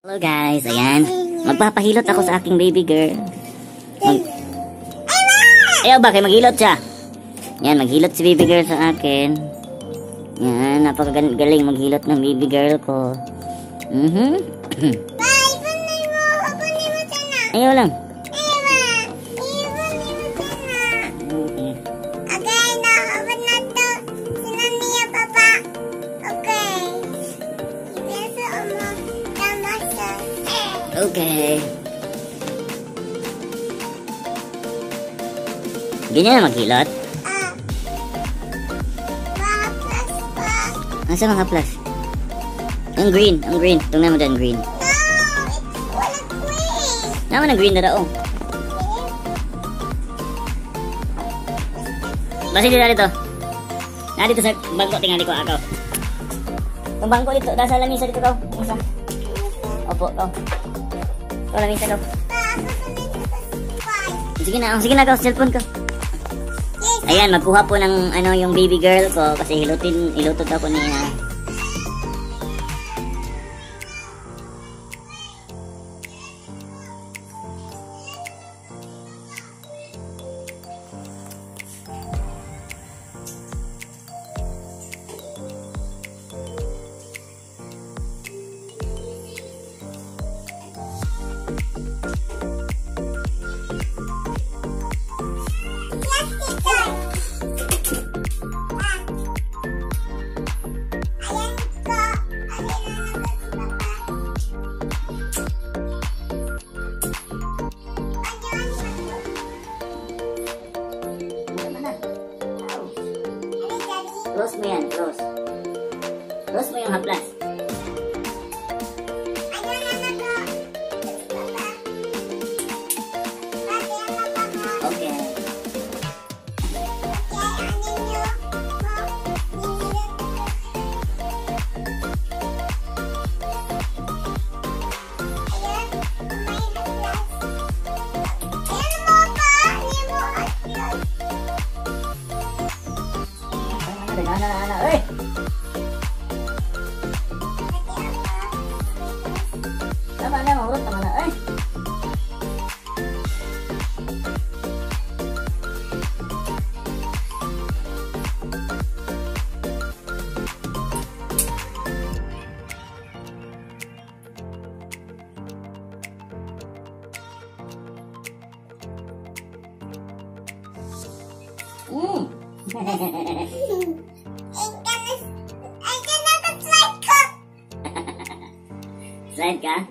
Hello guys, ayan. Magpapahilot ako sa aking baby girl. Ayaw ba kayo maghilot siya? Yan, maghilot si baby girl sa akin. Yan, napakagaling maghilot ng baby girl ko. Ayaw lang. Okay. Ganyan na maghilot? Asa mga plus? Ang green, ang green. Tungnan mo dyan, green. Naman ang green na daw. Basta dito na dito. Na dito sa bangko, tingali ko ako. Itong bangko dito, nasa lamisa dito ko. Masa? Opo, ko. Ito lamisa ko. Sige na ko, cellphone ko. Ayan, magkuha po ng ano yung baby girl ko kasi hilutot ako niya. Close mo yan, close. Close mo yung haplas. Okay. Anak. Tama na, mahurot naman na. Slide ka?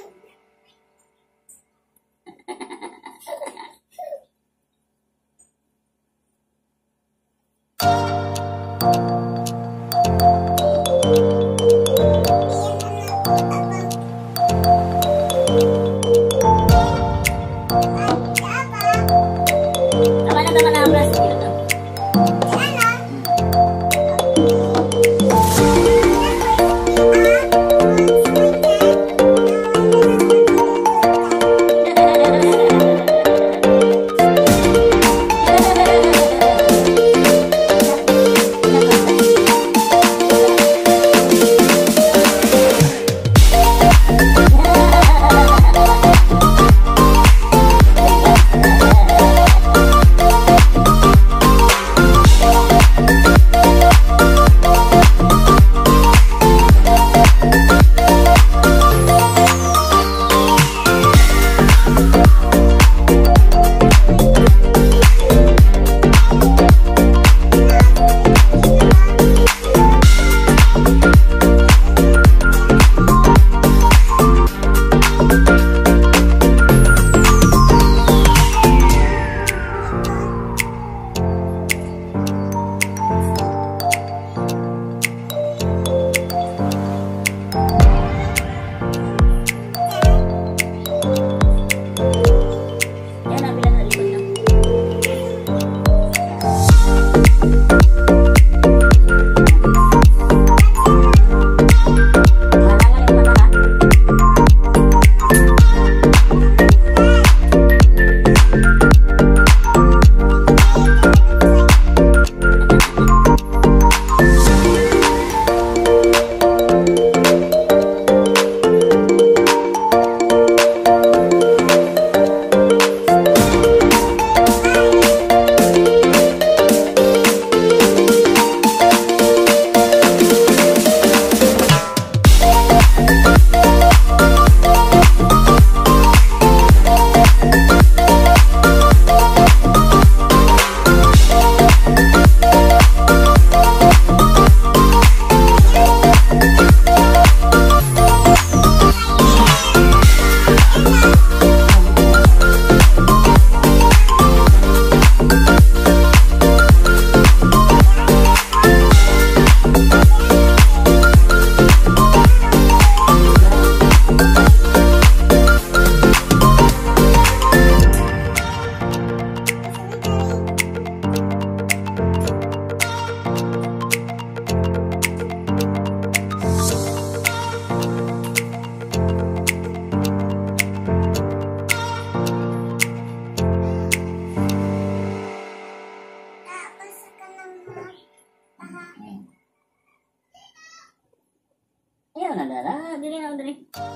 Tama na, plastic ito. dili na, dili.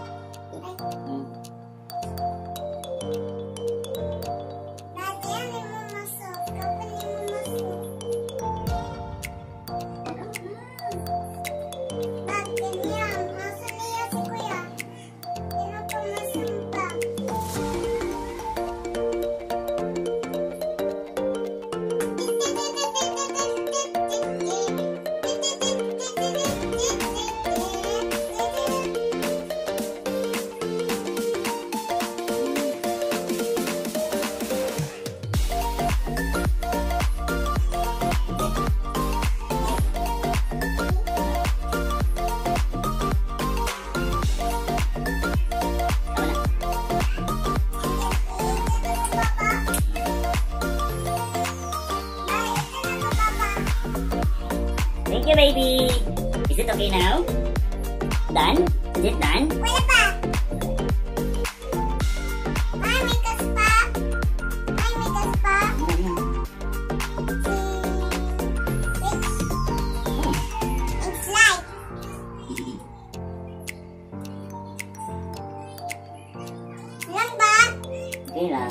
Dati ano mo masok? Kapag mo masok. Dati niya, masok niya si kuya. Hindi ko masumpa. Thank you, baby. Is it okay now? Done? Is it done? Wala pa. Ay, may gas pa. Ay, may gas pa. It's light. Lang ba? Okay lang.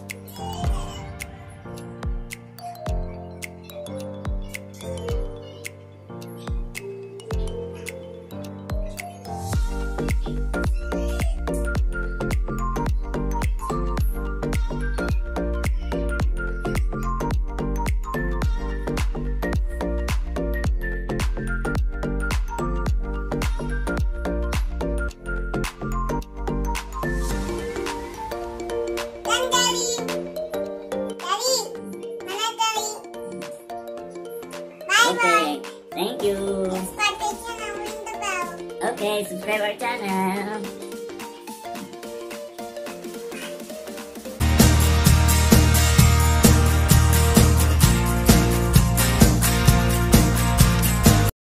Lang, Daddy. Daddy. Mana, Daddy? Bye-bye. Okay. Thank you. Subscribe and ring the bell. Okay, subscribe our channel.